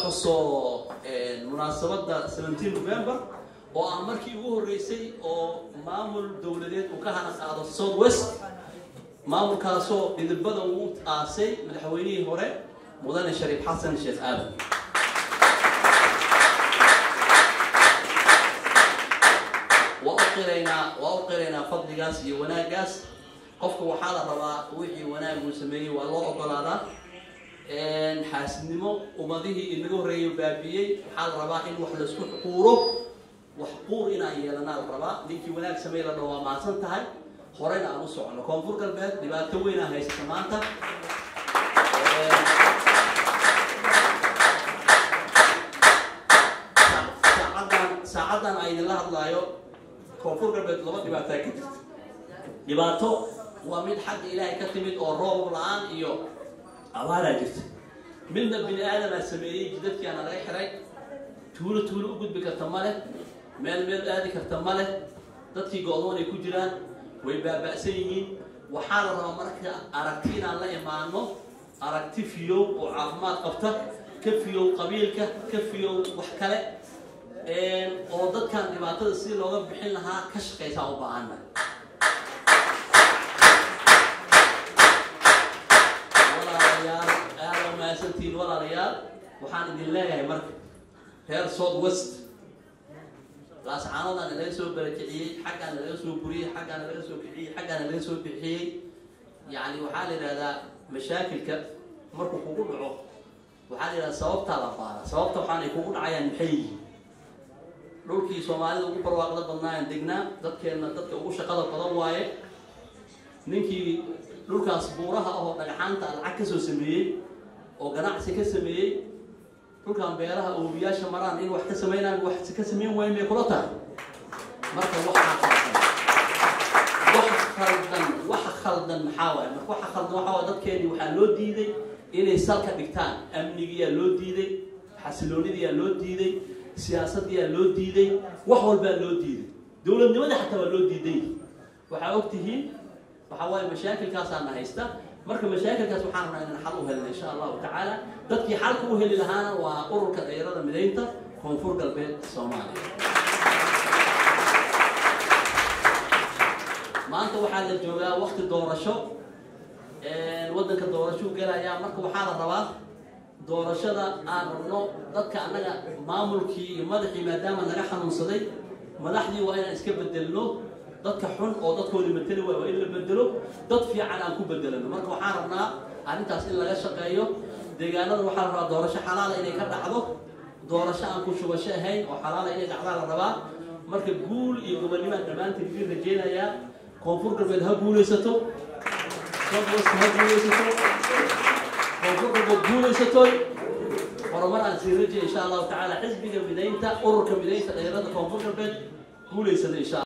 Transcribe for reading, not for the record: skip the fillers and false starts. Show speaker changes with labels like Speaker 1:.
Speaker 1: xuso munaasabada 17 November oo aan markii ugu horeysay oo maamul dawladeed uu ka hana qaado South West maamulkaasoo midabada uu aasay madaxweynihii hore mudane Shariif Xasan Sheekh Aadan وأقرنا فضلجاس يوناجاس قفك وحالة ربا وحي وناج وسميه والله أقلاده إن حاسنمو ومضيه إنه ريو بابيي حال ربا إن وحده سكوت حقوره وحقور إنا يلنا الربا ديك وناج سميه للروا مع سنتها خرينا أمسو عنه كونفور كالبيت لبعض توينا هاي سمانته ساعدنا أيد الله الله يو كونفور كالبيت لما دبعتها كده دبعته ومن حد إلهي كتمت أو روب الآن إيو أولا جت من البني آدم السميري جدت كان على حرق تولو أقول بك التمالة مال آدي كالتمالة تدكي قولون يكجران ويبقى بأسيين وحال رامرك أركتين على إيمانه أركتي فيو وعظمات قبته كفيو قبيلك كفيو وحكله وضد كان دبعته السير لو بحين لها كشف يساوي بعنا سنتين ولا ريال وحان الله يا مرك هير صوت وست لا سعانا أنا ليسوا بركعي حق أنا ليسوا بري حق أنا ليسوا بحي حق أنا ليسوا بحي يعني وحال هذا مشاكل مركو كوكو عق وحال هذا صوبت على فارا صوبت وحان يكون عيان حي لولكي سومالي وقبر واقلة ضمنا عندنا ضدك وش قدر قضواي نينكي لولكا صبورها أو دقحانتا العكس وسميه oo ganacsi ka sameeyay dhulkan beeraha oo biyaasha maraan in wax ka sameeyaan wax ka sameeyeen way may kula tahay marka wax khaldan maxaa marka wax khaldan waxa dadkeeni waxa loo diiday inay salka dhigtaan amnigiya loo diiday xasiloonidiya loo diiday siyaasadiya loo diiday wax walba loo diiday dawladnimada xataa loo diiday waxa ogtihiin waxa way mashaakilkaas aan haysta marka mashaakilkaas waxaan rabnaa inaan xal u helno insha Allah ta'ala dadkii xalka u heli lahaana waa ururka dhalinyarada mideynta koonfur galbeed Soomaaliya maanta waxaa la joogaa waqti doorasho wadanka doorasho galaya marka waxaa la rabaa doorashada aan rabno dadka anaga maamulkii iyo madaxii maadaama naga xanuunsaday madaxdii waa inaan iska bedelno dadka xun oo dadkooda matali waa in la bedelo dad fiican aan ku bedelano marka waxaan rabnaa arintaas in laga shaqeeyo deegaanada waxaan rabaa doorasho xalaal ah inay ka dhacdo doorasho aan ku shubasho ahayn oo xalaal ah inay dhacdaan la rabaa marka guul iyo gobonimo dhamaantii idin rajeenaya koonfur galbeed ha guuleysato South ha guuleysato koonfur galbeed guuleysato horumar aan sii rajeen insha Allah ta'ala xisbiga mideynta ururka mideynta dhalinyarada koonfur galbeed guuleysana insha